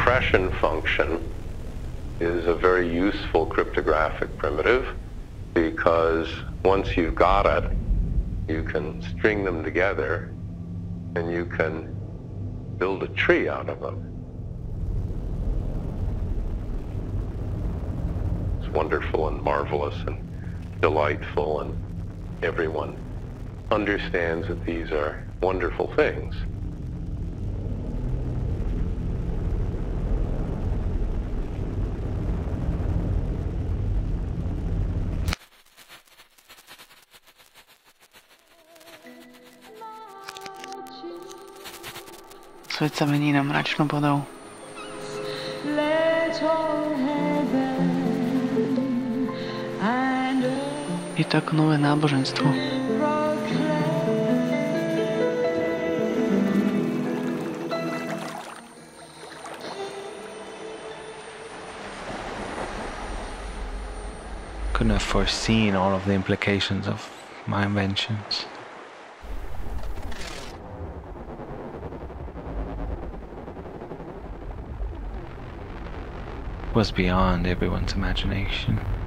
compression function is a very useful cryptographic primitive, because once you've got it, you can string them together and you can build a tree out of them. It's wonderful and marvelous and delightful, and everyone understands that these are wonderful things. Svet sa mení na mračnú podobu. Je to ako nové náboženstvo. Couldn't have foreseen all of the implications of my inventions. Was beyond everyone's imagination.